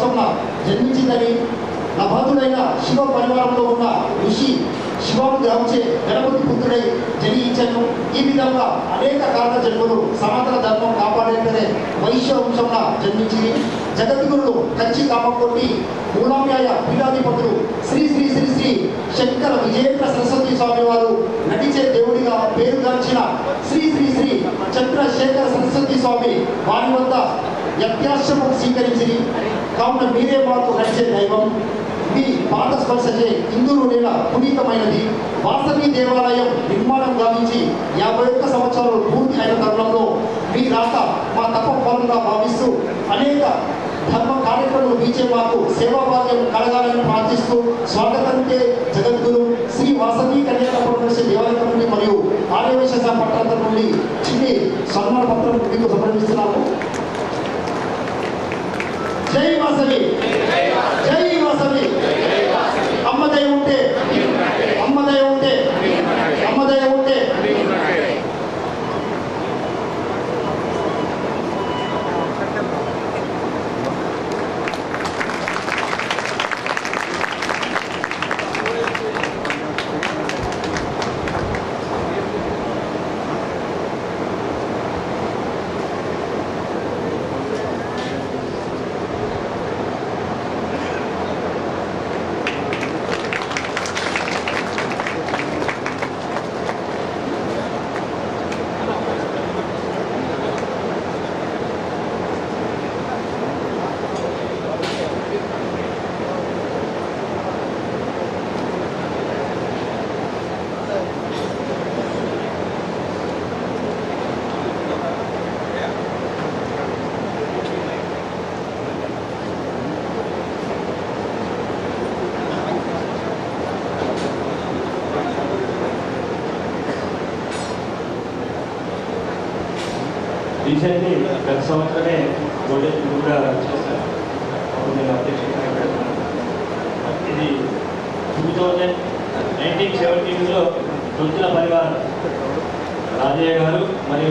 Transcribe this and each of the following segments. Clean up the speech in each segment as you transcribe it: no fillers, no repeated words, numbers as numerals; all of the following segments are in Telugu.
వంశంలో జన్మించిందని నభాతుడైన శివ పరివారంలో ఉన్న ఋషి శివుడు గ్రహించే గణపతి పుత్రుడై జనించను. ఈ విధంగా అనేక కారణ జన్మలు సనాతన ధర్మం కాపాడేటనే వైశ్య వంశంలో జన్మించింది. జగద్గురుడు కంచి కామకోటి మూలామ్యాయ పీఠాధిపతులు శ్రీ శ్రీ శ్రీ శ్రీ శంకర విజయేంద్ర సరస్వతి స్వామి వారు నటించే దేవుడిగా పేరుగాంచిన శ్రీ శ్రీ శ్రీ చంద్రశేఖర సరస్వతి స్వామి వారి వద్ద యజ్ఞాశ్రమం స్వీకరించింది. కావున మీరే మాకు నడిచే దైవం. మీ పాత స్పర్శచే ఇందులో నేల పునీతమైనది. వాసవి దేవాలయం నిర్మాణం గావించి 51 సంవత్సరాలు పూర్తి అయిన తరుణంలో మీ రాక మా తప ఫలంగా భావిస్తూ అనేక ధర్మ కార్యక్రమాలు వీచే మాకు సేవా భాగ్యం కలగాలని ప్రార్థిస్తూ స్వాగతంకే జగద్గురు శ్రీ వాసవి కన్యాక పరమేశ్వర దేవాలయం నుండి మరియు ఆర్యవైశ్య పట్టణం నుండి చిన్ని సన్మాన పత్రం మీకు సమర్పిస్తున్నాము. జై వాసవి, జై వాసవి. అమ్మదయ ఉంటే, అమ్మదయ ఉంటే, అమ్మదయ ఉంటే. రీసెంట్లీ గత సంవత్సరమే గోల్డెన్ కూడా చేశాను. అప్పుడు నేను అధ్యక్షుడిగా పెడుతున్నాను. ఇది 1917లో రుచుల పరివారం రాజయ్య గారు మరియు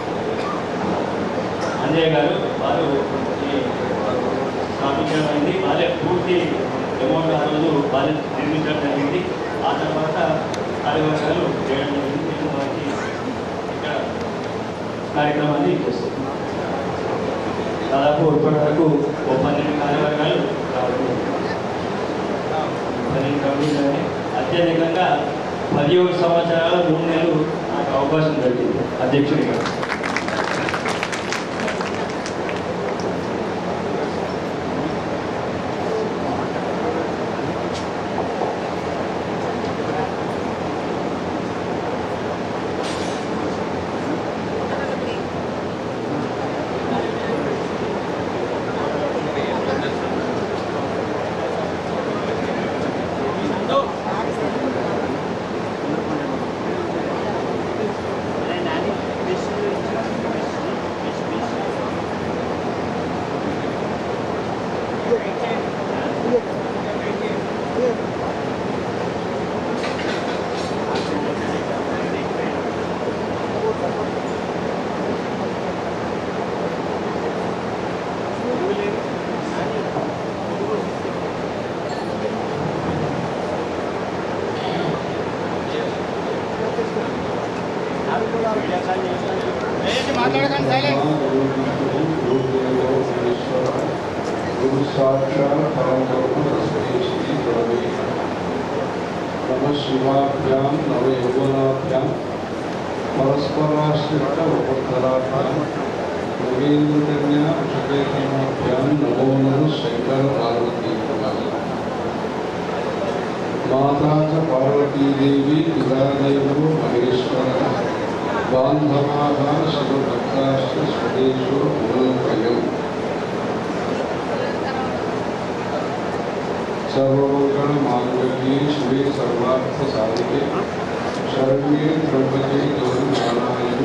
అంజయ్య గారు వారు స్థాపించడమైంది. వాళ్ళే పూర్తి అమౌంట్ ఆ రోజు వాళ్ళే నిర్మించడం జరిగింది. ఆ తర్వాత కార్యవర్గాలు చేయడం జరిగింది. నేను వారికి ఇక్కడ కార్యక్రమాన్ని చేస్తాం. దాదాపు ఇప్పటి వరకు 12 కార్యవర్గాలు రావడం, 12 కమిటీలు. అత్యధికంగా 17 సంవత్సరాల 3 నెలలు నాకు అవకాశం దొరికింది అధ్యక్షుడిగా. शिवाभ्यां नवयौवनाभ्यां परस्पराश्रितोपराभ्यां नवीन्द्रकन्या वृषकेतनाभ्यां नमो नमः शंकर पार्वती माता च पार्वती देवी पितादेवो महेश्वरः बान्धवाः शिवभक्ताश्च स्वदेशो गुणोपयम् सर्वमंगल मांगल्ये शिवे सर्वार्थ साधिके शरण्ये त्र्यंबके गौरी नारायणी।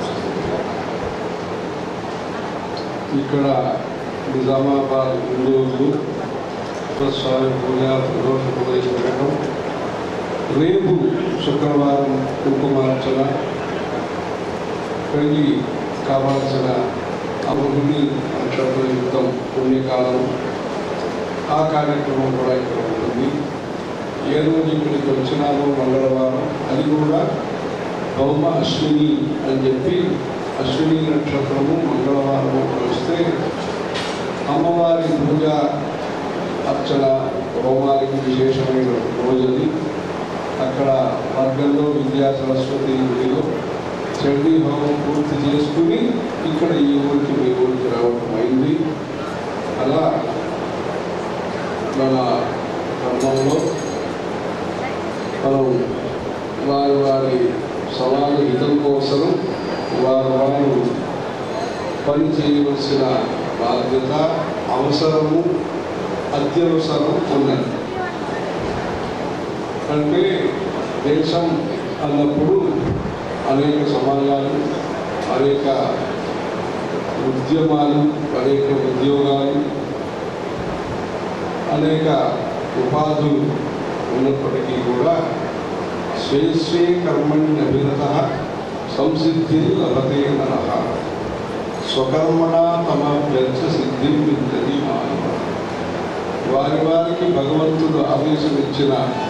ఇక్కడ నిజామాబాద్ ఇందూరు స్వామి పూజ ప్రదోషం రేపు శుక్రవారం కుంకుమార్చన కలిగి కావాల్సిన అభివృద్ధి నక్షత్రయుక్తం పుణ్యకాలం ఆ కార్యక్రమం కూడా ఇక్కడ ఉంటుంది. ఏ రోజు ఇక్కడికి వచ్చినామో మంగళవారం, అది కూడా భౌమ అశ్విని అని చెప్పి అశ్విని నక్షత్రము మంగళవారము వస్తే అమ్మవారి పూజ అర్చన హోమానికి విశేషమైన రోజుని అక్కడ వర్గంలో విద్యా సరస్వతి గుడిలో చండీ హోమం పూర్తి చేసుకుని ఇక్కడ ఈ ఊరికి మీ ఊరికి రావడం అయింది. అలా మన ధర్మంలో మనం వారి వారి సమాజ హితం కోసం వారు పని చేయవలసిన బాధ్యత, అవసరము, అత్యవసరం ఉన్నది. అంటే దేశం అన్నప్పుడు అనేక సమాజాలు, అనేక ఉద్యమాలు, అనేక ఉద్యోగాలు, అనేక ఉపాధులు ఉన్నప్పటికీ కూడా స్వే కర్మణ్యభిరత సంసిద్ధి లభతే నరః స్వకర్మణ తమ వ్యర్థ సిద్ధి వింటది మానవ. వారి వారికి భగవంతుడు ఆదేశం ఇచ్చిన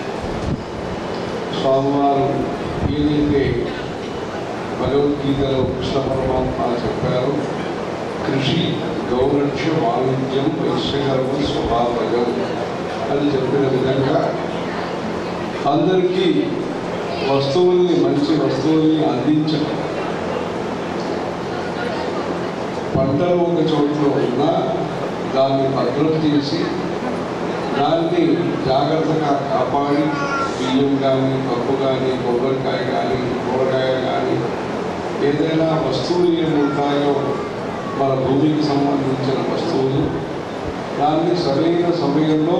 స్వామివారు ఏదైతే భగవద్గీతలో కృష్ణ పరమాత్మ చెప్పారో, కృషి గౌరక్ష్య వాణిజ్యం వైశ్యకర్మ స్వభావజం అని చెప్పిన విధంగా అందరికీ వస్తువుల్ని, మంచి వస్తువుల్ని అందించడం. పంటలు ఒక చోట్లో ఉన్నా దాన్ని భద్రం చేసి దాన్ని జాగ్రత్తగా కాపాడి బియ్యం కానీ, పప్పు కానీ, కొబ్బరికాయ కానీ, కూరగాయ కానీ, ఏదైనా వస్తువులు ఏముంటాయో మన భూమికి సంబంధించిన వస్తువులు, దాన్ని సరైన సమయంలో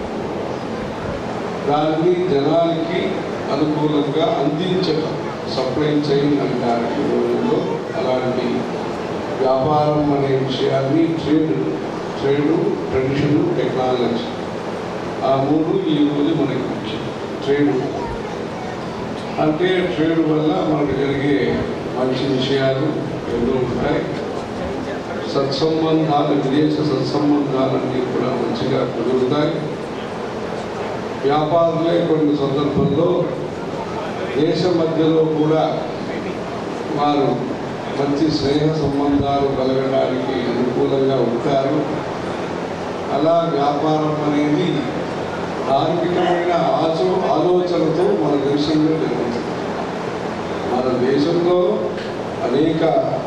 దాన్ని జనానికి అనుకూలంగా అందించడం సప్లై చైన్ అంటారు ఈ రోజుల్లో. అలాంటి వ్యాపారం అనే విషయాన్ని ట్రేడు, ట్రెడిషన్, టెక్నాలజీ, ఆ మూడు ఈ రోజు మనకి ముఖ్యం. ట్రేడ్ అంటే ట్రేడ్ వల్ల మనకు జరిగే మంచి విషయాలు ఎన్నో ఉంటాయి. సత్సంబంధాలు, విదేశ సత్సంబంధాలన్నీ కూడా మంచిగా కుదురుతాయి. వ్యాపారులే కొన్ని సందర్భంలో దేశ మధ్యలో కూడా వారు మంచి స్నేహ సంబంధాలు కలగడానికి అనుకూలంగా ఉంటారు. అలా వ్యాపారం అనేది ధార్మికమైన ఆలోచనతో మన దేశంలో జరుగుతుంది. మన దేశంలో అనేక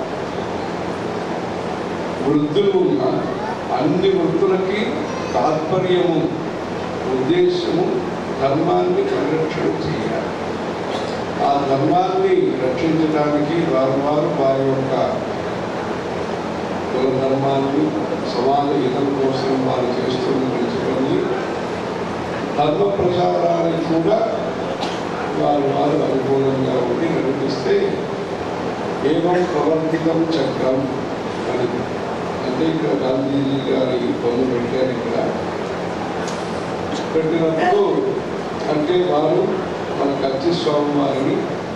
వృత్తులు ఉన్న అన్ని వృత్తులకి తాత్పర్యము, ఉద్దేశము ధర్మాన్ని పరిరక్షణ చేయాలి. ఆ ధర్మాన్ని రక్షించడానికి వారి యొక్క కుల ధర్మాన్ని, సమాజ హితం కోసం వారు చేస్తున్న మంచి పని, ధర్మ ప్రచారానికి కూడా వారు అనుకూలంగా ఉండి నడిపిస్తే ఏవం ప్రవర్తితం చక్రం అని అంటే ఇక్కడ గాంధీజీ గారి పనులు పెట్టారు. ఇక్కడ పెట్టినప్పుడు అంటే వారు మన కచ్చి స్వామి వారిని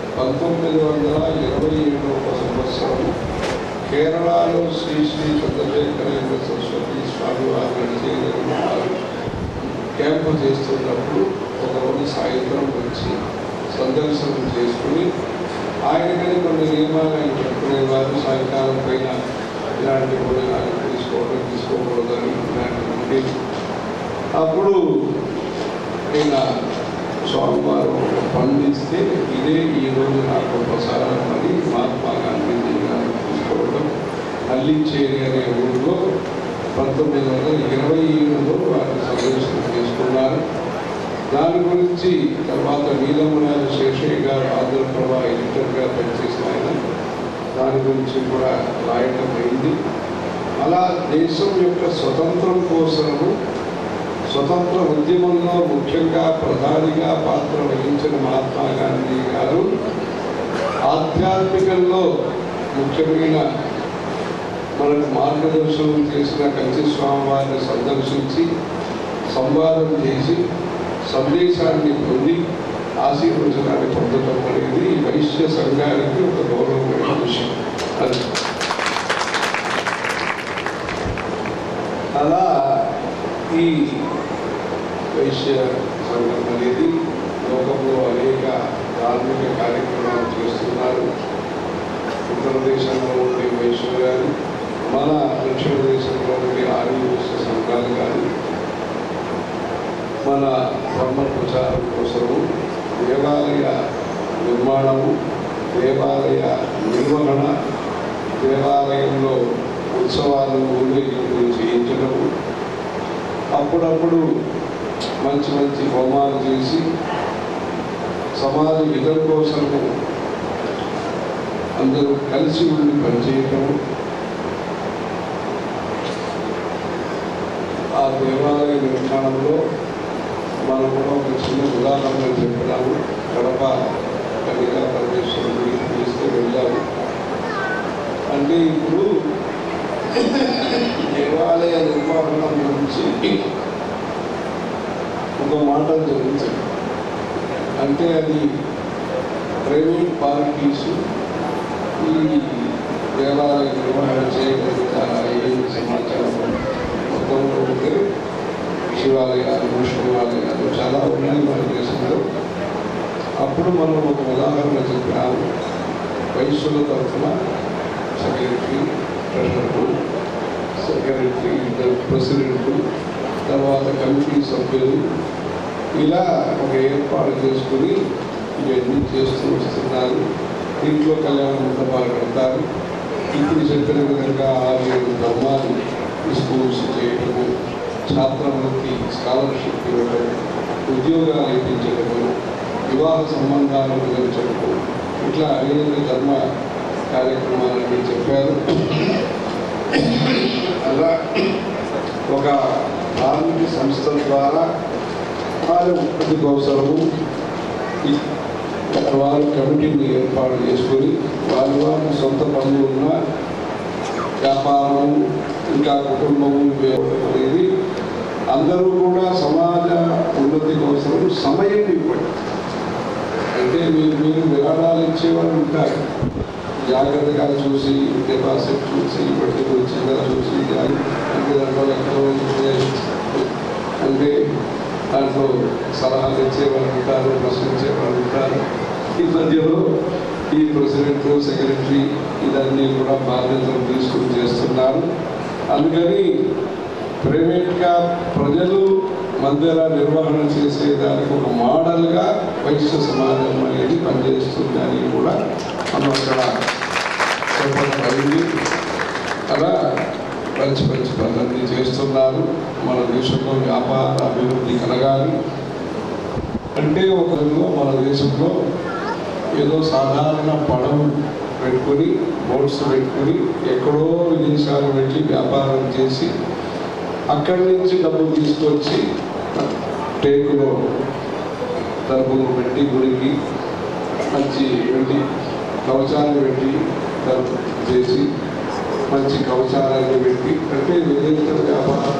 1927వ సంవత్సరం కేరళలో శ్రీ శ్రీ చంద్రశేఖరేంద్ర సరస్వతి స్వామి వారు నడిచేవారు క్యాంపు చేస్తున్నప్పుడు ఒకరోజు సాయంత్రం వచ్చి సందర్శనం చేసుకుని ఆయనకని కొన్ని నియమాలు ఆయన చెప్పుకునేవారు. సాయంకాలం పైన ఇలాంటి భోజనాలు తీసుకోకూడదని ఇలాంటివి ఉండేది. అప్పుడు ఆయన స్వామివారు పండిస్తే ఇదే ఈరోజు నాకు ప్రసారం అని మహాత్మా గాంధీజీ గారు తీసుకోవడం అల్లించేరి అనే ఊళ్ళో 1927లో వారు సందర్శనం చేసుకున్నారు. దాని గురించి తర్వాత నీలమనాథ శేషయ్య గారు ఆంధ్రప్రభ ఎడిటర్గా పనిచేసిన ఆయన దాని గురించి కూడా రాయటం అయింది. అలా దేశం యొక్క స్వతంత్రం కోసము, స్వతంత్ర ఉద్యమంలో ముఖ్యంగా ప్రధానిగా పాత్ర వహించిన మహాత్మా గాంధీ గారు ఆధ్యాత్మికంలో ముఖ్యమైన మనకు మార్గదర్శనం చేసిన కంచి స్వామి వారిని సందర్శించి సంవాదం చేసి సందేశాన్ని పొంది ఆశీర్వచనాన్ని పొందడం అనేది వైశ్య సంఘానికి ఒక గౌరవమైన విషయం. అలా ఈ వైశ్య సంఘం అనేది లోకంలో అనేక ధార్మిక కార్యక్రమాలు చేస్తున్నారు. ఉత్తర దేశంలో ఉండే వైశ్యులు కానీ, మన దక్షిణ దేశంలో ఉండే ఆదివాసీ సంఘాలు కానీ మన ధర్మ ప్రచారం కోసము దేవాలయ నిర్మాణము, దేవాలయ నిర్వహణ, దేవాలయంలో ఉత్సవాలు ఊరేగింపులు చేయించడము, అప్పుడప్పుడు మంచి మంచి హోమాలు చేసి సమాజ హితం కోసము అందరూ కలిసి ఉండి పనిచేయటం, ఆ దేవాలయ నిర్మాణంలో మనం కూడా ఒక చిన్న ఉదాహరణ చెప్పినాము. కడప కన్యకా పరమేశ్వరుడిని పిలిస్తే వెళ్ళాము. అంటే ఇప్పుడు దేవాలయ నిర్మాణం గురించి ఒక మాట జరుగుతుంది. అంటే అది ప్రైవేట్ పార్టీస్ ఈ దేవాలయ నిర్వహణ చేయగలుగుతారా ఏమి సమాచారం మొత్తంలో ఉంటే శివాలయాలు, విష్ణువాలయాలు చాలా ఉన్నాయి మన దేశంలో. అప్పుడు మనం ఒక ఉదాహరణ చెప్పాము. వైశ్యుల తరఫున సెక్రటరీ, ట్రెజరర్, సెక్రటరీ, ప్రెసిడెంట్, తర్వాత కమిటీ సభ్యులు, ఇలా ఒక ఏర్పాటు చేసుకుని ఇవన్నీ చేస్తూ వస్తున్నారు. ఇంట్లో కళ్యాణ మండపాలు కడతారు. ఇప్పుడు చెప్పిన విధంగా 6-7 ధర్మాలు స్కూల్స్ చేయడము, ఛాత్రవృత్తి స్కాలర్షిప్ ఇవ్వడం, ఉద్యోగాలు ఇప్పించడము, వివాహ సంబంధాలు కుదించడము, ఇట్లా అనేక ధర్మ కార్యక్రమాలని చెప్పారు. అలా ఒక ధార్మిక సంస్థల ద్వారా వారి ఉత్పత్తి అవసరము వారు కమిటీని ఏర్పాటు చేసుకొని వారి సొంత పనులు ఉన్న వ్యాపారం ఇంకా కుటుంబము అనేది అందరూ కూడా సమాజ ఉన్నతి కోసం సమయం ఇవ్వండి. అంటే మీరు విరాళాలు ఇచ్చేవాళ్ళు ఉంటారు, జాగ్రత్తగా చూసి డిపాజిట్ చూసి బట్టి వచ్చిందా చూసి అంటే దాంట్లో ఎక్కడో అంటే దాంట్లో సలహాలు ఇచ్చేవాళ్ళు ఉంటారు, ప్రశ్నించేవాళ్ళు ఉంటారు. ఈ మధ్యలో ఈ ప్రెసిడెంట్, సెక్రటరీ ఇదన్నీ కూడా బాధ్యతలు తీసుకుని చేస్తున్నారు. అందుకని ప్రైవేట్గా ప్రజలు మధ్యలో నిర్వహణ చేసేదానికి ఒక మోడల్గా వైశ్య సమాజం అనేది పనిచేస్తుందని కూడా మనం అక్కడ చెప్పబడింది. అలా మంచి మంచి పనులన్నీ చేస్తున్నారు. మన దేశంలో వ్యాపార అభివృద్ధి కలగాలి అంటే ఒకరిలో మన దేశంలో ఏదో సాధారణ పడవ పెట్టుకొని, బోట్స్ పెట్టుకొని ఎక్కడో విదేశాలు పెట్టి వ్యాపారం చేసి అక్కడి నుంచి డబ్బులు తీసుకొచ్చి టేకులో డబ్బులు పెట్టి గుడికి మంచి పెట్టి కవచాలు పెట్టి డబ్బు చేసి మంచి కవచాలను పెట్టి అంటే విదేశ వ్యాపారం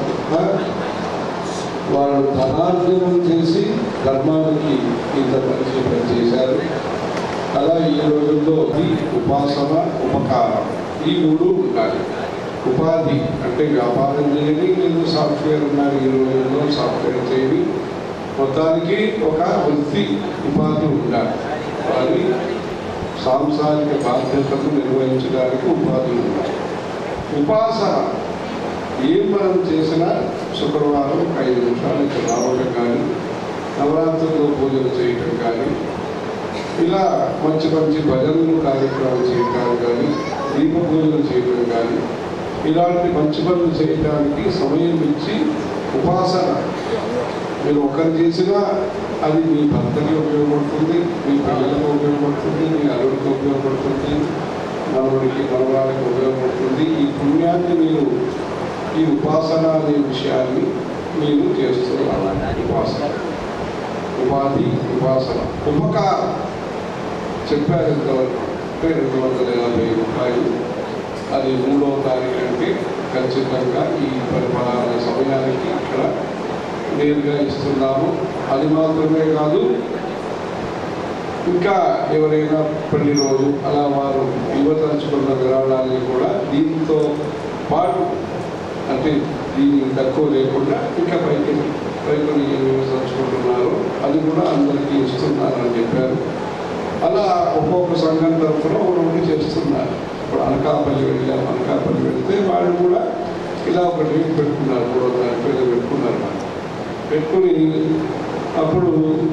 వాళ్ళు ధనార్జనం చేసి ధర్మానికి ఇంత మంచి పని చేశారు. అలా ఈ రోజుల్లో ఉపాసన, ఉపకారం ఈ 3 ఉండాలి. ఉపాధి అంటే వ్యాపారం చేయని, లేదు సాఫ్ట్వేర్ ఉన్నారు ఈ రోజుల్లో సాఫ్ట్వేర్ చేయని, మొత్తానికి ఒక వృత్తి ఉపాధి ఉండాలి. వారి సాంసారిక బాధ్యతను నిర్వహించడానికి ఉపాధి ఉండాలి. ఉపాసన ఏం మనం చేసినా శుక్రవారం 5 నిమిషాలు ఇక్కడ రావడం కానీ, నవరాత్రుల్లో పూజలు చేయటం కానీ, ఇలా మంచి మంచి భజనలు కార్యక్రమాలు చేయటం కానీ, దీప పూజలు చేయటం కానీ, ఇలాంటి మంచి పనులు చేయడానికి సమయం ఇచ్చి ఉపాసన మీరు ఒకరు చేసినా అది మీ భర్తకి ఉపయోగపడుతుంది, మీ పిల్లలకు ఉపయోగపడుతుంది, మీ అల్లుడికి ఉపయోగపడుతుంది, మనవుడికి మనవాడికి ఉపయోగపడుతుంది. ఈ పుణ్యాన్ని మీరు ఈ ఉపాసన అనే విషయాన్ని మీరు చేస్తున్నారు. ఉపాసన, ఉపాధి, ఉపాసన, ఉపకారం చెప్పారు ఇంతవరకు 250 రూపాయలు. అది 3వ తారీఖు అంటే ఖచ్చితంగా ఈ పరిపాలన సమయానికి ఇక్కడ నేరుగా ఇస్తున్నాము. అది మాత్రమే కాదు, ఇంకా ఎవరైనా పెళ్లి రోజు అలా వారు ఇవ్వదలుచుకున్న విరాళాన్ని కూడా దీంతో పాటు అంటే దీనికి తక్కువ లేకుండా ఇంకా పైకి విమర్శించుకుంటున్నారు, అది కూడా అందరికీ ఇస్తున్నారని చెప్పారు. అలా ఒక్కొక్క సంఘం తరఫున ఒకటి చేస్తున్నారు. ఇప్పుడు అనకాపల్లి వెళ్ళాము, అనకాపల్లి వెళ్తే వాళ్ళు కూడా ఇలా ఒక రేట్ పెట్టుకున్నారు, 300 రూపాయలు పెట్టుకున్నారు. పెట్టుకుని అప్పుడు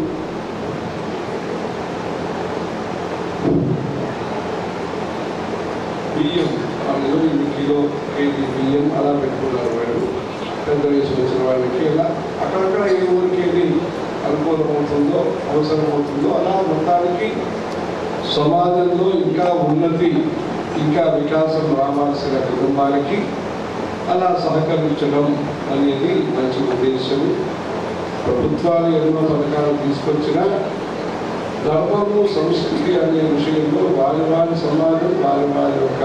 బియ్యం వాళ్ళు 2 కిలో కేజీ బియ్యం అలా పెట్టుకున్నారు. వాళ్ళు పెద్ద వయసు వచ్చిన వాళ్ళకి ఇలా అక్కడక్కడ ఏ ఊరికి ఏది అనుకూలమవుతుందో అవసరమవుతుందో అలా మొత్తానికి సమాజంలో ఇంకా ఉన్నతి ఇంకా వికాసం రావాల్సిన కుటుంబానికి అలా సహకరించడం అనేది మంచి ఉద్దేశం. ప్రభుత్వాలు ఎన్నో పథకాలు తీసుకొచ్చినా ధర్మము సంస్కృతి అనే విషయంలో వారి సమాజం వారి యొక్క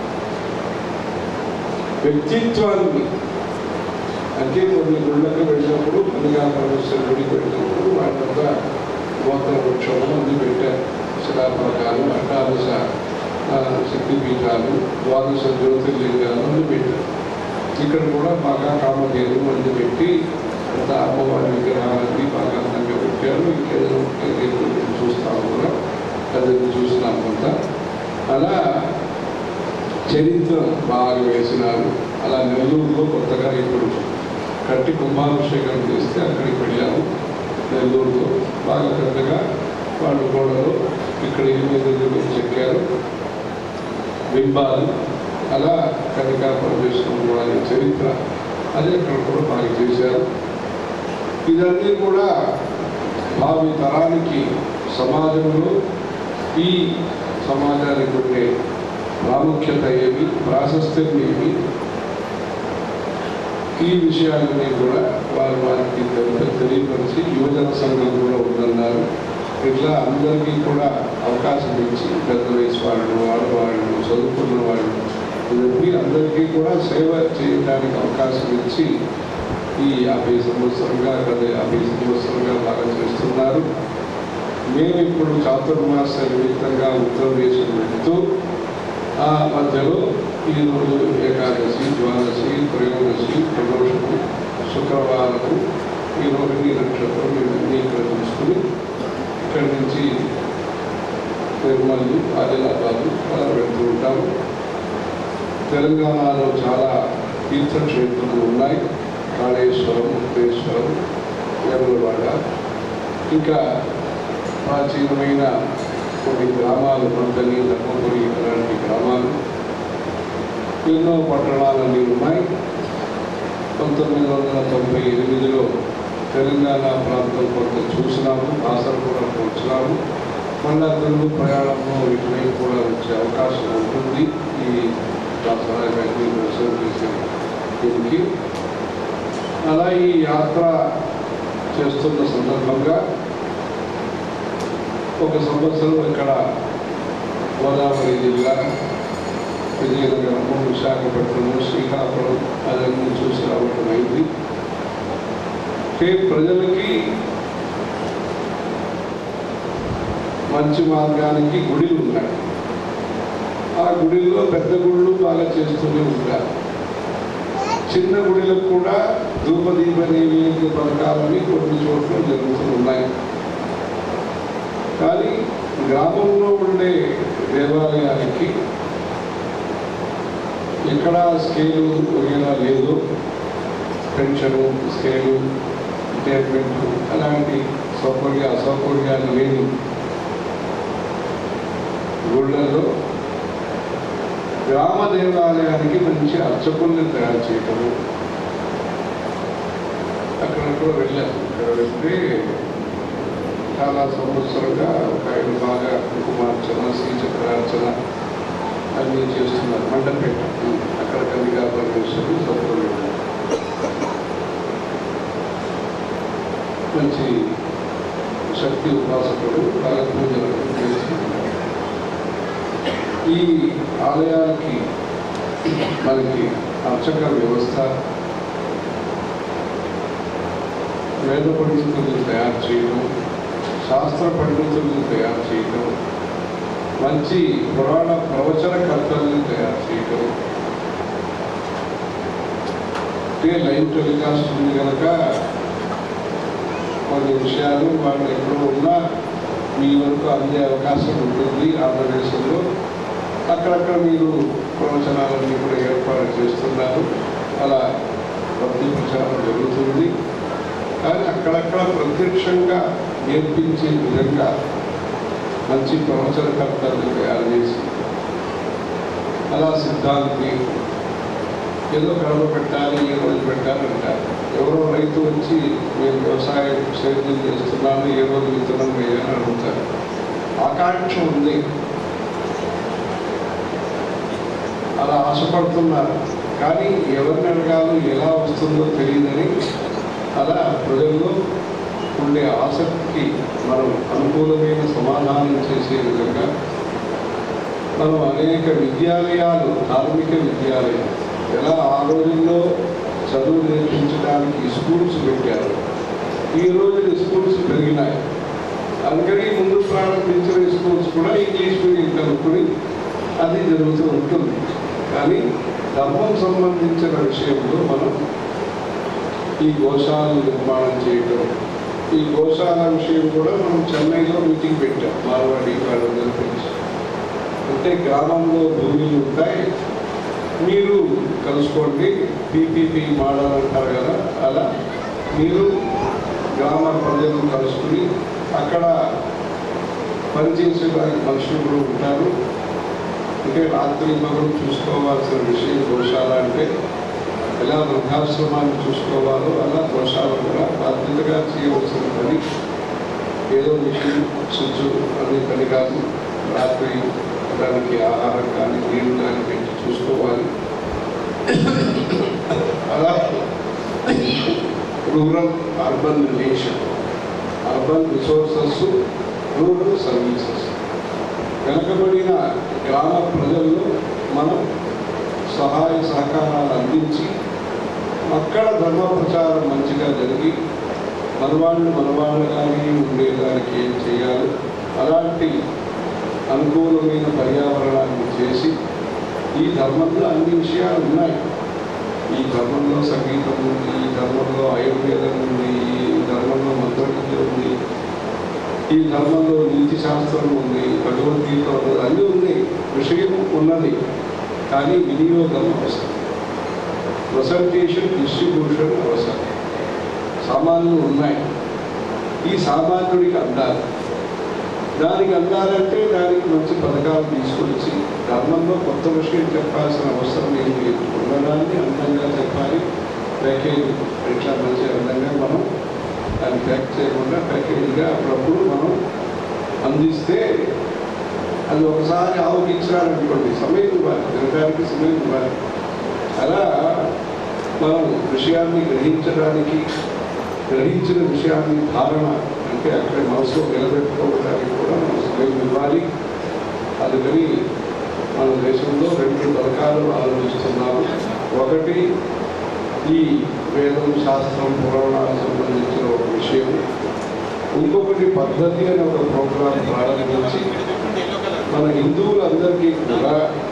వ్యక్తిత్వాన్ని, అంటే కొన్ని గుళ్ళకు వెళ్ళినప్పుడు కన్నిగా పరమేశ్వర గుడికి వెళ్ళినప్పుడు వాటి వద్ద గోత్ర వృక్షము అన్ని పెట్టారు, శిలాఫలకాలు, అష్టాదశ శక్తిపీఠాలు, ద్వాదశ జ్యోతిర్లింగాలు అన్ని పెట్టారు. ఇక్కడ కూడా బాగా కామధేను అన్ని పెట్టి అంత అమ్మవారి విగ్రహాలన్నీ బాగా అందంగా పెట్టారు. ఇంకేదో చూస్తాము కూడా అది చూస్తున్నాం కొంత. అలా చరిత్ర బాగా వేసినారు. అలా నెల్లూరులో కొత్తగా ఇప్పుడు కట్టి కుంభాభిషేకం చేస్తే అక్కడికి వెళ్ళాము. నెల్లూరులో బాగా పెద్దగా వాళ్ళు గోడలో ఇక్కడ 8 చెక్కారు బింబాలు. అలా కనికా పరమేశ్వరుడు వారి చరిత్ర అది అక్కడ కూడా బాగా చేశారు. ఇదన్నీ కూడా భావి తరానికి సమాజంలో ఈ సమాజానికి ఉండే ప్రాముఖ్యత ఏమి, ప్రాశస్త్యం ఏమి, ఈ విషయాలన్నీ కూడా వారికి తెలియపరిచి యువజన సంఘం కూడా ఉందన్నారు. ఇట్లా అందరికీ కూడా అవకాశం ఇచ్చి పెద్ద వయసు వాళ్ళు, ఆడవాళ్ళు, చదువుకున్న వాళ్ళు ఇవన్నీ అందరికీ కూడా సేవ చేయడానికి అవకాశం ఇచ్చి ఈ 50 సంవత్సరంగా బాగా చేస్తున్నారు. మేము ఇప్పుడు చాతుర్మాస నిమిత్తంగా ఉత్తరదేశం వెళుతూ ఆ మధ్యలో ఈరోజు ఏకాదశి, ద్వాదశి, త్రయోదశి, ప్రదోషము, శుక్రవారము, ఈ రోహిణి నక్షత్రం ఇవన్నీ ఇక్కడ చూసుకుని ఇక్కడి నుంచి తిరుమల, ఆదిలాబాద్ అలా వెళ్తూ ఉంటాము. తెలంగాణలో చాలా తీర్థక్షేత్రాలు ఉన్నాయి. కాళేశ్వరం, ముక్తేశ్వరం, వేములవాడ, ఇంకా ప్రాచీనమైన కొన్ని గ్రామాలు, మంతని, ధర్మపురి అలాంటి గ్రామాలు, ఎన్నో పట్టణాలన్నీ ఉన్నాయి. 1998లో తెలంగాణ ప్రాంతం కొంత చూసినాము, కాసరగూడకు వచ్చినాము. మళ్ళా తెలుగు ప్రయాణంలో ఇటువైపు కూడా వచ్చే అవకాశం ఉంటుంది. ఈ సహాయకాన్ని దర్శనం చేసే దీనికి అలా ఈ యాత్ర చేస్తున్న సందర్భంగా ఒక సంవత్సరం ఇక్కడ గోదావరి జిల్లా, విజయనగరము, విశాఖపట్నము, శ్రీకాకుళం అదన్నీ చూసి రావడం అయింది. ప్రజలకి మంచి మార్గానికి గుడిలు ఉన్నాయి. ఆ గుడిల్లో పెద్ద గుళ్ళు బాగా చేస్తూనే ఉంటారు. చిన్న గుడిలకు కూడా ధూపదీప నైవేద్య పథకాలని కొన్ని చోట్ల జరుగుతూ ఉన్నాయి. కానీ గ్రామంలో ఉండే దేవాలయానికి ఎక్కడ స్కేలు వగేరా లేదు. పెన్షను, స్కేలు, రిటైర్మెంట్ అలాంటి అసౌకర్యాలు లేని గుళ్ళల్లో గ్రామ దేవాలయానికి మంచి అర్చకుల్ని తయారు చేయటము. అక్కడ కూడా వెళ్ళాము. ఇక్కడ వెళ్తే చాలా సంవత్సరంగా ఒక ఆయన బాగా కుంకుమార్చన, శ్రీచక్రార్చన అన్నీ చేస్తున్నారు. మండపేట అక్కడ కన్నిగా పరమేశ్వరుడు సత్తులు మంచి శక్తి ఉపాసకుడు బాగా పూజలు చేస్తున్నారు. ఈ ఆలయానికి మనకి అర్చక వ్యవస్థ, వేద పండితులను తయారు చేయడం, శాస్త్ర పండితులను తయారు చేయడం, మంచి పురాణ ప్రవచనకర్తలను తయారు చేయడం, లైవ్ టెలికాస్ట్ ఉంది కనుక కొన్ని విషయాలు వాళ్ళు ఎక్కడో ఉన్నా మీ వరకు అందే అవకాశం ఉంటుంది. ఆంధ్రదేశంలో అక్కడక్కడ మీరు ప్రవచనాలన్నీ కూడా ఏర్పాటు చేస్తున్నారు. అలా భక్తి ప్రచారం జరుగుతుంది. కానీ అక్కడక్కడ ప్రత్యక్షంగా నేర్పించే విధంగా మంచి ప్రవచనకర్తలను తయారు చేసి అలా సిద్ధాంతి ఏదో కడవ పెట్టాలి, ఏ రోజు పెట్టాలంటారు. ఎవరో రైతు వచ్చి మేము వ్యవసాయం సేద్యం చేస్తున్నాను, ఏ రోజు విత్తనం వేయాలని అడుగుతారు. ఆకాంక్ష ఉంది, అలా ఆశపడుతున్నారు. కానీ ఎవరిని అడగాలో ఎలా వస్తుందో తెలియదని అలా ప్రజల్లో ఉండే ఆసక్తికి మనం అనుకూలమైన సమాధానం చేసే విధంగా మనం అనేక విద్యాలయాలు, ధార్మిక విద్యాలయాలు ఎలా ఆ రోజుల్లో చదువు నేర్పించడానికి స్కూల్స్ పెట్టారు. ఈ రోజున స్కూల్స్ పెరిగినాయి. అందుకని ముందు ప్రారంభించిన స్కూల్స్ కూడా ఇంగ్లీష్ మీడియం కనుక్కొని అది జరుగుతూ ఉంటుంది. కానీ ధర్మం సంబంధించిన విషయంలో మనం ఈ గోశాలను నిర్మాణం చేయటం, ఈ గోశాల విషయం కూడా మనం చెన్నైలో మీటింగ్ పెట్టాం. మార్వాడి వాళ్ళందరూ పిలిచి, అంటే గ్రామంలో భూములు ఉంటాయి, మీరు కలుసుకోండి, పీపీపీ మోడల్ అంటారు కదా, అలా మీరు గ్రామ ప్రజలను కలుసుకుని అక్కడ పనిచేసేదానికి మనుషులు కూడా ఉంటారు. అంటే రాత్రి పగలు చూసుకోవాల్సిన విషయం గోశాల అంటే ఎలా వృద్ధాశ్రమాన్ని చూసుకోవాలో అలా గోశాల కూడా బాధ్యతగా చేయవలసిన పని. ఏదో మిషన్ స్విచ్ అనే పని కాదు. రాత్రి దానికి ఆహారం కానీ నీళ్ళు కానీ పెట్టి చూసుకోవాలి. అలా rural urban relation, urban resources, rural services, వెనకబడిన గ్రామ ప్రజల్లో మనం సహాయ సహకారాలు అందించి అక్కడ ధర్మ ప్రచారం మంచిగా జరిగి మనవాళ్ళుగానే ఉండేదానికి ఏం చేయాలి, అలాంటి అనుకూలమైన పర్యావరణాన్ని చేసి, ఈ ధర్మంలో అన్ని విషయాలు ఉన్నాయి. ఈ ధర్మంలో సంగీతం ఉంది, ఈ ధర్మంలో ఆయుర్వేదం ఉంది, ఈ ధర్మంలో మంత్రవిద్య ఉంది, ఈ ధర్మంలో నీతి శాస్త్రం ఉంది, భగవద్గీత ఉన్నది, అన్నీ ఉన్నాయి. విషయం ఉన్నది, కానీ వినియోగం అవసరం. ప్రజెంటేషన్, డిస్ట్రిబ్యూషన్ అవసరం. సామాన్లు ఉన్నాయి, ఈ సామాన్యుడికి అందాలి. దానికి అందాలంటే దానికి మంచి పథకాలు తీసుకొచ్చి ధర్మంలో కొత్త విషయం చెప్పాల్సిన అవసరం ఏం లేదు. ఉన్నదాన్ని అందంగా చెప్పాలి. ప్యాకేజ్ ఎట్లా మంచి అందంగా మనం దాన్ని ప్యాక్ చేయకుండా ప్యాకేజ్గా అప్పుడప్పుడు మనం అందిస్తే అది ఒకసారి ఆవగించాలనుకోండి, సమయం ఇవ్వాలి, తినడానికి సమయం ఇవ్వాలి. అలా మనం విషయాన్ని గ్రహించడానికి, గ్రహించిన విషయాన్ని ధారణ అంటే అక్కడ మనసులో నిలబెట్టుకోవడానికి కూడా మనం సమయం ఇవ్వాలి. అందుకని మన దేశంలో 2 పథకాలు ఆలోచిస్తున్నాము. ఒకటి ఈ వేదం, శాస్త్రం, పురాణాలకు సంబంధించిన ఒక విషయం. ఇంకొకటి పద్ధతి అనే ఒక ప్రోగ్రాం ప్రారంభించి మన హిందువులందరికీ కూడా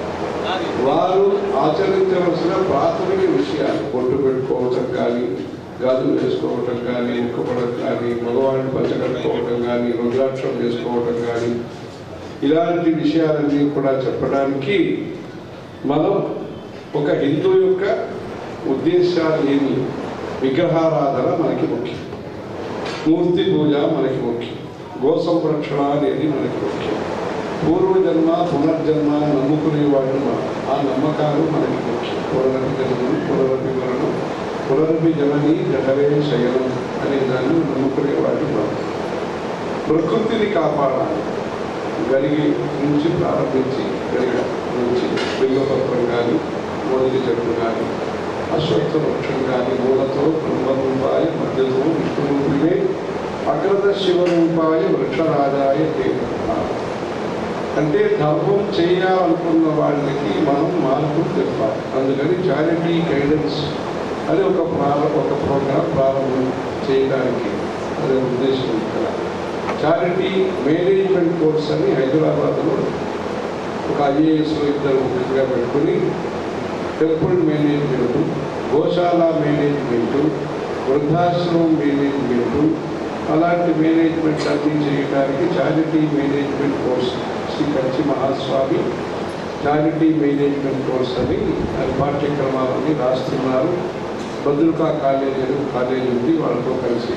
వారు ఆచరించవలసిన ప్రాథమిక విషయాలు, బొట్టు పెట్టుకోవటం కానీ, గాజులు వేసుకోవటం కానీ, ముక్కపడం కానీ, మగవాడిని పంచకట్టుకోవటం కానీ, రుద్రాక్షం వేసుకోవటం కానీ, ఇలాంటి విషయాలన్నీ కూడా చెప్పడానికి మనం ఒక హిందూ యొక్క ఉద్దేశాలు ఏమి, విగ్రహారాధన మనకి ముఖ్యం, మూర్తి పూజ మనకి ముఖ్యం, గో సంరక్షణ అనేది మనకి ముఖ్యం, పూర్వజన్మ పునర్జన్మ నమ్ముకునే వాళ్ళు ఆ నమ్మకాలు మనకి ముఖ్యం. పునరపి జన్మం, పునరపి మరణం, పునరపి జనని జఠరే శయనం అనే దాన్ని నమ్ముకునే వాళ్ళు మనం. ప్రకృతిని కాపాడాలి. గరిగి నుంచి ప్రారంభించి గరిగ నుంచి బిల్వపత్రం కానీ, మొదటి చెట్టు కానీ, అశ్వత్థ వృక్షం కానీ, మూలతో బ్రహ్మరూపాయ, మధ్యతో విష్ణురూపిణే, అగ్రత శివరూపాయ, వృక్షరాజాయ దేవత. అంటే ధర్మం చేయాలనుకున్న వాళ్ళకి మనం మార్పు చెప్పాలి. అందుకని చారిటీ గైడెన్స్ అని ఒక ప్రోగ్రాం ప్రారంభం చేయడానికి అదే ఉద్దేశం ఇక్కడ. చారిటీ మేనేజ్మెంట్ కోర్స్ అని హైదరాబాద్లో ఒక IAS 2 ముఖ్యంగా పెట్టుకుని టెంపుల్ మేనేజ్మెంట్, గోశాల మేనేజ్మెంటు, వృద్ధాశ్రమం మేనేజ్మెంటు, అలాంటి మేనేజ్మెంట్ అన్ని చేయడానికి charity management course Shri Kanchi Mahaswami charity management course అని పాఠ్యక్రమాలని రాస్తున్నారు. భద్రకా కాలేజీ ఉంది, వాళ్ళతో కలిసి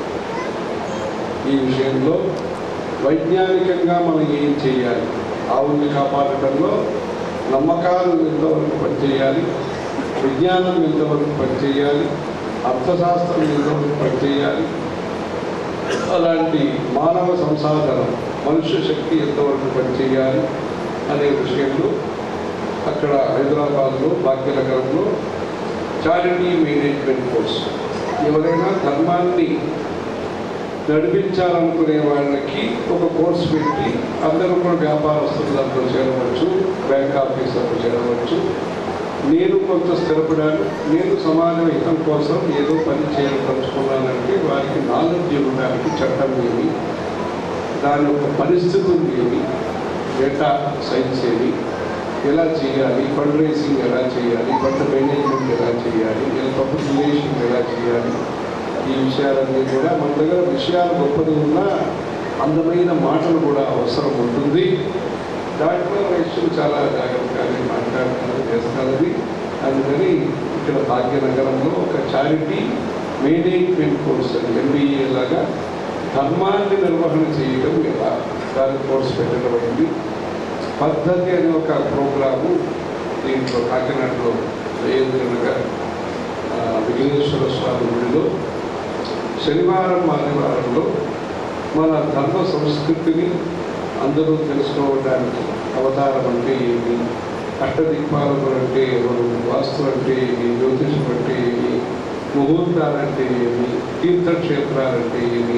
ఈ విషయంలో వైజ్ఞానికంగా మనం ఏం చేయాలి, ఆవుల్ని కాపాడటంలో నమ్మకాలు ఎంతవరకు పనిచేయాలి, విజ్ఞానం ఎంతవరకు పనిచేయాలి, అర్థశాస్త్రం ఎంతవరకు పనిచేయాలి, అలాంటి మానవ సంసాధనం మనుష్య శక్తి ఎంతవరకు పనిచేయాలి అనే విషయంలో అక్కడ హైదరాబాద్లో భాగ్యనగరంలో చారిటీ మేనేజ్మెంట్ కోర్స్ ఎవరైనా ధర్మాన్ని నడిపించాలనుకునే వాళ్ళకి ఒక కోర్స్ పెట్టి అందరూ కూడా వ్యాపారస్తులు దాంట్లో చేరవచ్చు, బ్యాంక్ ఆఫీసర్లు చేరవచ్చు. నేను కొంత స్థిరపడాను, నేను సమాజ హితం కోసం ఏదో పని చేయదలుచుకున్నానంటే వారికి నాలెడ్జ్ ఇవ్వడానికి చట్టం ఏమి, దాని యొక్క పరిస్థితులు ఏమి, డేటా సైన్స్ ఏమి, ఎలా చేయాలి, ఫండ్ రైజింగ్ ఎలా చేయాలి, ఫండ్ మేనేజ్మెంట్ ఎలా చేయాలి, పబ్లిక్ రిలేషన్ ఎలా చేయాలి, ఈ విషయాలన్నీ కూడా మన దగ్గర విషయాలు గొప్పది ఉన్నా అందమైన మాటలు కూడా అవసరం ఉంటుంది. దాంట్లో రైతులు చాలా జాగ్రత్తగానే మాట్లాడుతున్నారు, చేస్తున్నది. అందుకని ఇక్కడ భాగ్యనగరంలో ఒక చారిటీ మేనేజ్మెంట్ కోర్స్ అని MBA లాగా ధర్మాన్ని నిర్వహణ చేయడం ఎలా దాని కోర్స్ పెట్టడం అయింది. పద్ధతి అనే ఒక ప్రోగ్రాము దీంట్లో కాకినాడలో నగర్ విఘ్నేశ్వర స్వామి గుడిలో శనివారం ఆదివారంలో మన ధర్మ సంస్కృతిని అందరూ తెలుసుకోవడానికి అవతారం అంటే ఏమి, అష్టదిక్పాలకులు అంటే ఎవరు, వాస్తు అంటే ఏమి, జ్యోతిషం అంటే ఏమి, ముహూర్తాలంటే ఏమి, తీర్థక్షేత్రాలంటే ఏమి,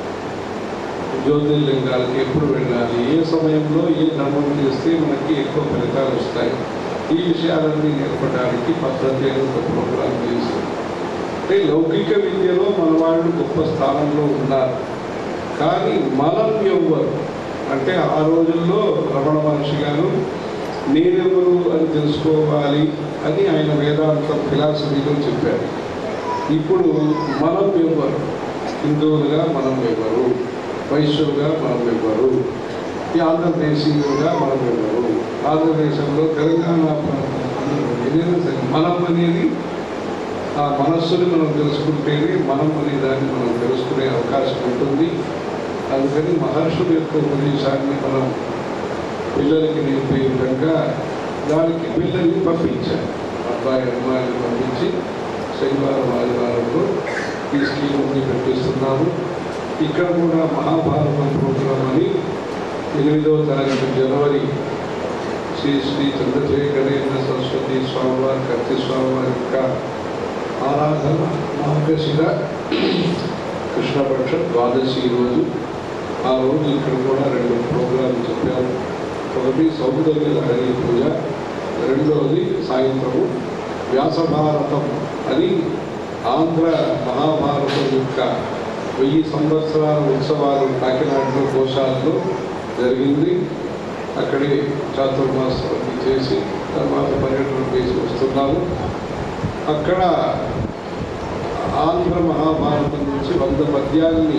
జ్యోతిర్లింగాలకి ఎప్పుడు వెళ్ళాలి, ఏ సమయంలో ఏ ధర్మం చేస్తే మనకి ఎక్కువ ఫలితాలు వస్తాయి, ఈ విషయాలన్నీ నేర్పడానికి పద్ధతి అని ఒక ప్రోగ్రాం చేసి అంటే లౌకిక విద్యలో మన వాళ్ళు గొప్ప స్థానంలో ఉన్నారు. కానీ మనం ఎవ్వరు అంటే ఆ రోజుల్లో రమణ మహర్షి గారు నేనెవరు అని తెలుసుకోవాలి అని ఆయన వేదాంత ఫిలాసఫీలో చెప్పారు. ఇప్పుడు మనం ఎవ్వరు, హిందువులుగా మనం ఎవరు, వైశ్యులుగా మనం ఎవరు, ఈ ఆంధ్రదేశీయులుగా మనం ఎవరు, ఆంధ్రదేశంలో తెలంగాణ ఏదైనా సరే మనం అనేది ఆ మనస్సుని మనం తెలుసుకుంటేనే మనం అనే దాన్ని మనం తెలుసుకునే అవకాశం ఉంటుంది. అందుకని మహర్షుల యొక్క ఉపదేశాన్ని మనం పిల్లలకి నేర్పే విధంగా దానికి పిల్లల్ని పంపించారు. అమ్మాయిని పంపించి శనివారం ఆదివారంలో ఈ స్కీమ్ని పెట్టిస్తున్నాము. ఇక్కడ కూడా మహాభారతం ప్రోగ్రాం అని 8వ తరగతి జనవరి శ్రీ చంద్రశేఖరేంద్ర సరస్వతి స్వామివారి కత్తి స్వామివారి యొక్క ఆరాధన మార్గశిర కృష్ణపక్ష ద్వాదశి రోజు. ఆ రోజు ఇక్కడ కూడా 2 ప్రోగ్రాంలు చెప్పాము. ఒకటి సౌందర్య లహరి పూజ, రెండవది సాయంత్రము వ్యాసభారతం అని ఆంధ్ర మహాభారతం యొక్క 1000 సంవత్సరాల ఉత్సవాలు కాకినాడలో గోశాలలో జరిగింది. అక్కడే చాతుర్మాసాన్ని చేసి తర్వాత పర్యటన చేసి వస్తున్నాము. అక్కడ ఆంధ్ర మహాభారతం నుంచి 100 పద్యాలని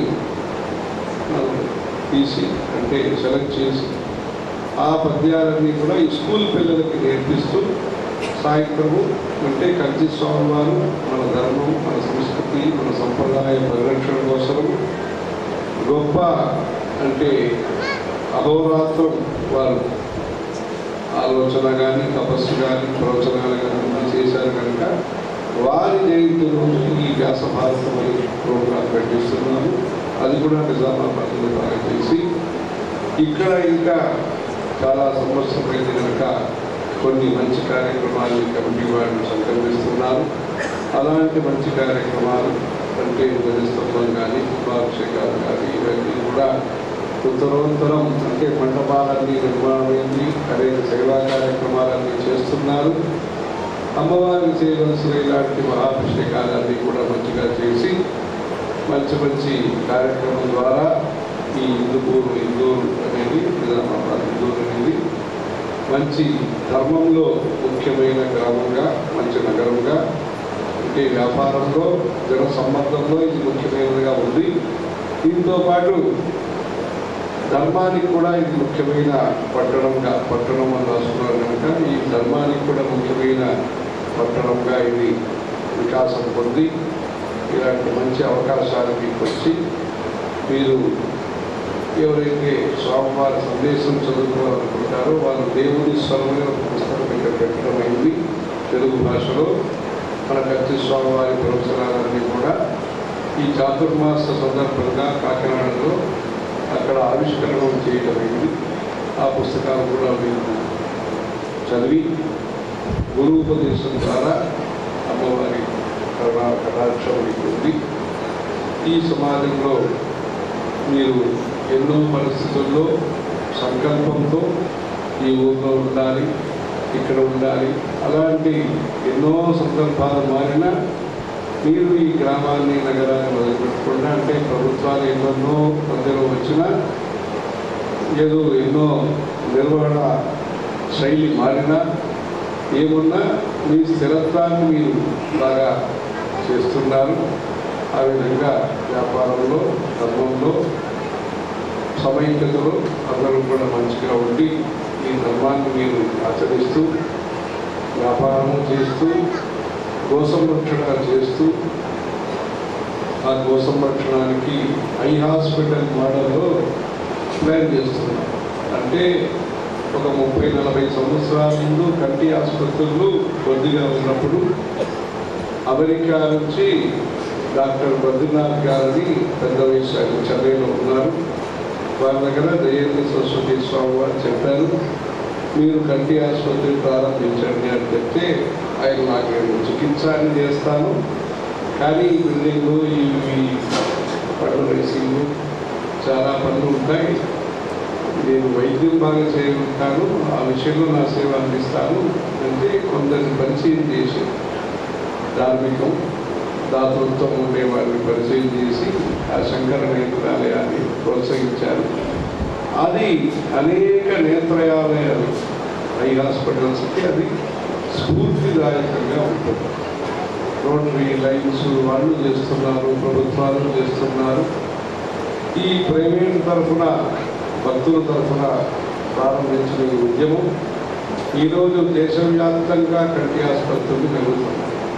తీసి అంటే సెలెక్ట్ చేసి ఆ పద్యాలన్నీ కూడా ఈ స్కూల్ పిల్లలకి నేర్పిస్తూ సాయంత్రము అంటే కంచి స్వామివారు మన ధర్మం, మన సంస్కృతి, మన సంప్రదాయ పరిరక్షణ కోసం గొప్ప అంటే అహోరాత్రం వారు ఆలోచన కానీ తపస్సు కానీ ప్రవచనాలు కానీ చేశారు కనుక వారి జయంతి రోజు ఈ వ్యాసభారతం అనే ప్రోగ్రాం పెట్టిస్తున్నాము. అది కూడా నిజామాబాద్లో బాగా చేసి ఇక్కడ ఇంకా చాలా సంవత్సరమైంది కనుక కొన్ని మంచి కార్యక్రమాలు కమిటీ వాళ్ళు సంకల్పిస్తున్నారు. అలాంటి మంచి కార్యక్రమాలు అంటే ధ్వజస్తంభం కానీ కుంభాభిషేకాలు కానీ ఇవన్నీ కూడా ఉత్తరోత్తరం అంటే మండపాలన్నీ నిర్మాణమైంది. అనేక సేవా కార్యక్రమాలన్నీ చేస్తున్నారు. అమ్మవారికి చేయవలసిన ఇలాంటి మహాభిషేకాలన్నీ కూడా మంచిగా చేసి మంచి మంచి కార్యక్రమం ద్వారా ఈ ఇందూరు అనేది నిజామాబాద్ ఇందూరు అనేది మంచి ధర్మంలో ముఖ్యమైన గ్రామంగా మంచి నగరంగా అంటే వ్యాపారంలో జన సంబంధంలో ఇది ముఖ్యమైనదిగా ఉంది. దీంతో పాటు ధర్మానికి కూడా ఇది ముఖ్యమైన పట్టణం అని రాస్తున్నారు కనుక ఈ ధర్మానికి కూడా ముఖ్యమైన పట్టణంగా ఇది వికాసం పొంది ఇలాంటి మంచి అవకాశాలు మీకు వచ్చి మీరు ఎవరైతే స్వామివారి సందేశం చదువుకోవాలనుకుంటారో వాళ్ళు దేవుని స్వరమైన పుస్తకం ఇక్కడ పెట్టడం అయింది. తెలుగు భాషలో మన కత్తి స్వామివారి ప్రవచనాలన్నీ కూడా ఈ చాతుర్మాస సందర్భంగా కాకినాడలో అక్కడ ఆవిష్కరణ చేయడమైంది. ఆ పుస్తకాలు కూడా మీరు చదివి గురు ఉపదేశం ద్వారా అమ్మవారి కటాక్షం ఉంది. ఈ సమాజంలో మీరు ఎన్నో పరిస్థితుల్లో సంకల్పంతో ఈ ఊళ్ళో ఉండాలి, ఇక్కడ ఉండాలి, అలాంటి ఎన్నో సందర్భాలు మారినా మీరు ఈ గ్రామాన్ని నగరాన్ని వదిలిపెట్టకుండా అంటే ప్రభుత్వాలు ఎన్నో మధ్యలో వచ్చినా ఏదో ఎన్నో నిర్వహణ శైలి మారినా ఏమున్నా మీ స్థిరత్వాన్ని మీరు బాగా చేస్తున్నారు. ఆ విధంగా వ్యాపారంలో ధర్మంలో సమైక్యతలో అందరూ కూడా మంచిగా ఉండి ఈ ధర్మాన్ని మీరు ఆచరిస్తూ వ్యాపారము చేస్తూ గోసంరక్షణ చేస్తూ ఆ గోసంరక్షణానికి ఐ హాస్పిటల్ మోడల్లో ప్లాన్ చేస్తున్నారు. అంటే ఒక 30-40 సంవత్సరాల ముందు కంటి ఆసుపత్రులు కొద్దిగా ఉన్నప్పుడు అమెరికా నుంచి డాక్టర్ బద్రీనాథ్ గారిని పెద్ద వయసు ఆయన చెన్నైలో ఉన్నారు. వారి దగ్గర దయేంద్ర సరస్వతి స్వామి వారు చెప్పారు, మీరు కంటి ఆసుపత్రి ప్రారంభించండి అని చెప్తే ఆయన నాకు చికిత్స అని చేస్తాను, కానీ ఈ బిల్డింగ్లు ఇవి పన్ను రేసింగ్ చాలా పనులు ఉంటాయి, నేను వైద్యం బాగా చేయగలుగుతాను, ఆ విషయంలో నా సేవ అందిస్తాను అంటే కొందరిని పరిచయం చేసి ధార్మికం దాతృత్వం ఉండే వారిని పరిచయం చేసి ఆ శంకర నేత్రాలయాన్ని ప్రోత్సహించారు. అది అనేక నేత్రాలయాలు ఐ హాస్పిటల్స్కి అది స్ఫూర్తిదాయకంగా ఉంటుంది. రోటరీ లైన్స్ వాళ్ళు చేస్తున్నారు, ప్రభుత్వాలు చేస్తున్నారు. ఈ ప్రైవేట్ తరఫున భక్తుల తరఫున ప్రారంభించిన ఈ ఉద్యమం ఈరోజు దేశవ్యాప్తంగా కంటి ఆసుపత్రులు జరుగుతుంది.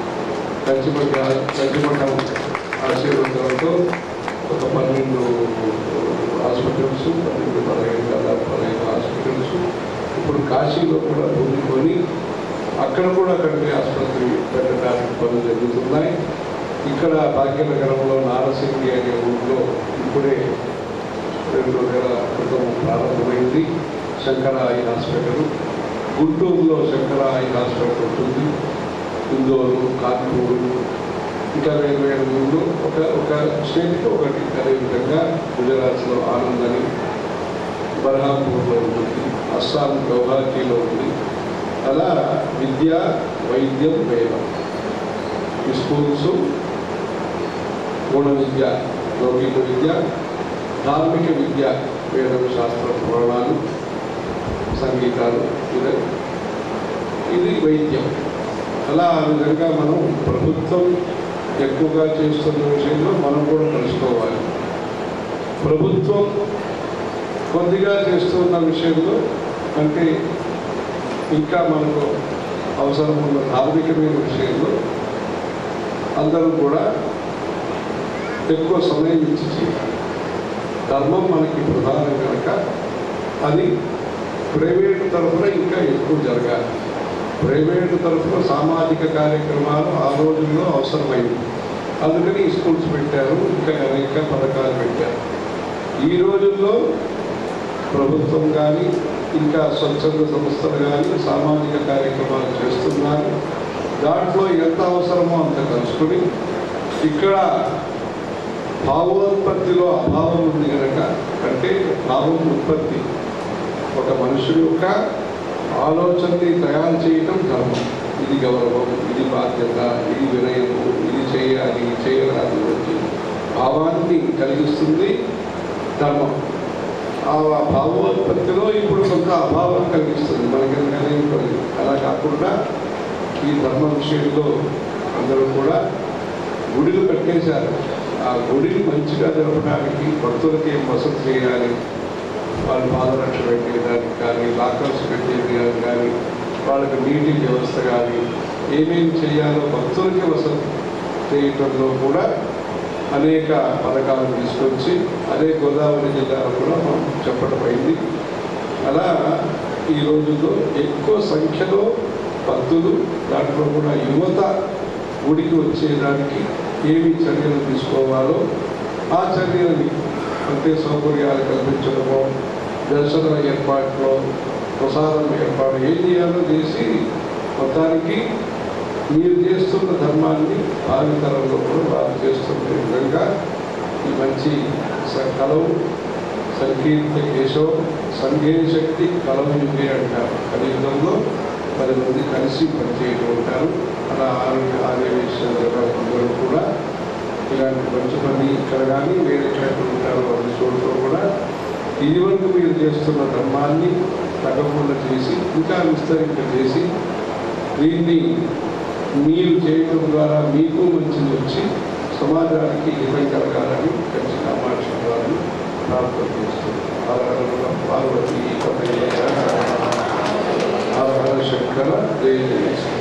కంచిమఠం ఆశీర్వాదంతో ఒక 12 హాస్పిటల్స్ 15 హాస్పిటల్స్ ఇప్పుడు కాశీలో కూడా పొందుకొని అక్కడ కూడా కంటి ఆసుపత్రి పెట్టడానికి పనులు జరుగుతున్నాయి. ఇక్కడ భాగ్యనగరంలో నారసింగి అనే ఊళ్ళో ఇప్పుడే 2 నెలల క్రితం ప్రారంభమైంది శంకర ఐ హాస్పిటల్. గుంటూరులో శంకర ఐ హాస్పిటల్ ఉంటుంది. ఇందోరు, కాన్పూరు, ఇంకా వేరు ఊళ్ళు ఒక స్టేట్కి ఒకటి. అదేవిధంగా గుజరాత్లో ఆనంద్ అని బర్హాపూర్లో ఉంటుంది, అస్సాం గౌహాటీలో ఉంది. అలా విద్య, వైద్యం, వేదం ఈ స్కూల్స్, గుణ విద్య, లౌకిక విద్య, ధార్మిక విద్య, వేదం, శాస్త్ర పురాణాలు, సంగీతాలు, ఇది వైద్యం. అలా ఆ విధంగా మనం ప్రభుత్వం ఎక్కువగా చేస్తున్న విషయంలో మనం కూడా తెలుసుకోవాలి. ప్రభుత్వం కొద్దిగా చేస్తున్న విషయంలో అంటే ఇంకా మనకు అవసరం ఉన్న ధార్మికమైన విషయంలో అందరూ కూడా ఎక్కువ సమయం ఇచ్చి చేయాలి. ధర్మం మనకి ప్రధానం కనుక అది ప్రైవేటు తరఫున ఇంకా ఎక్కువ జరగాలి. ప్రైవేటు తరఫున సామాజిక కార్యక్రమాలు ఆ రోజుల్లో అవసరమైంది, అందుకని స్కూల్స్ పెట్టారు, ఇంకా అనేక పథకాలు పెట్టారు. ఈ రోజుల్లో ప్రభుత్వం కానీ ఇంకా స్వచ్ఛంద సంస్థలు కానీ సామాజిక కార్యక్రమాలు చేస్తున్నారు. దాంట్లో ఎంత అవసరమో అంత కలుసుకుని ఇక్కడ భావోత్పత్తిలో అభావం ఉంది కనుక, అంటే భావం ఉత్పత్తి ఒక మనుషుల యొక్క ఆలోచనని తయారు చేయటం ధర్మం. ఇది గౌరవం, ఇది బాధ్యత, ఇది వినయము, ఇది చేయాలి, చేయరాదు భావాన్ని కలిగిస్తుంది ధర్మం. ఆ భావోత్పత్తిలో ఇప్పుడు కొంత అభావం కలిగిస్తుంది మనకి. అలా కాకుండా ఈ ధర్మ విషయంలో అందరూ కూడా గుడిలు కట్టేశారు. ఆ గుడిని మంచిగా జరపడానికి భక్తులకి ఏం వసతి చేయాలి, వాళ్ళు పాదరక్ష పెట్టేదానికి కానీ, లాకర్స్ పెట్టేది కానీ, వాళ్ళకి నీటి వ్యవస్థ కానీ, ఏమేమి చేయాలో భక్తులకి వసతి చేయటంలో కూడా అనేక పథకాలు తీసుకొచ్చి అదే గోదావరి జిల్లాలో కూడా మనం చెప్పడం అయింది. అలా ఈ రోజుల్లో ఎక్కువ సంఖ్యలో భక్తులు, దాంట్లో కూడా యువత గుడికి వచ్చేదానికి ఏమి చర్యలు తీసుకోవాలో ఆ చర్యలని అంటే సౌకర్యాలు కల్పించడమో, దర్శన ఏర్పాట్లో, ప్రసాదం ఏర్పాటు ఏం చేయాలో చేసి మొత్తానికి మీరు చేస్తున్న ధర్మాన్ని భావితరంలో కూడా వారు చేస్తున్న విధంగా ఈ మంచి కలవు సంకీర్త కేశవ సంఘే శక్తి కలవు యుగే అంటారు. కలియుగంలో 10 మంది కలిసి పనిచేయడం ఉంటారు. అలా అందరూ కూడా ఇలాంటి మంచి పని ఇక్కడ కానీ వేరే చోట్ల ఉంటారు. అన్ని చోట్ల కూడా ఇదివరకు మీరు చేస్తున్న ధర్మాన్ని తగ్గకుండా చేసి ఇంకా విస్తరింపజేసి దీన్ని మీరు చేయడం ద్వారా మీకు మంచిది వచ్చి సమాజానికి హితం కలగాలని కంచి కామాక్షి వారిని ప్రార్థన చేస్తుంది. పార్వతీ హర హర శంకర జయ జయ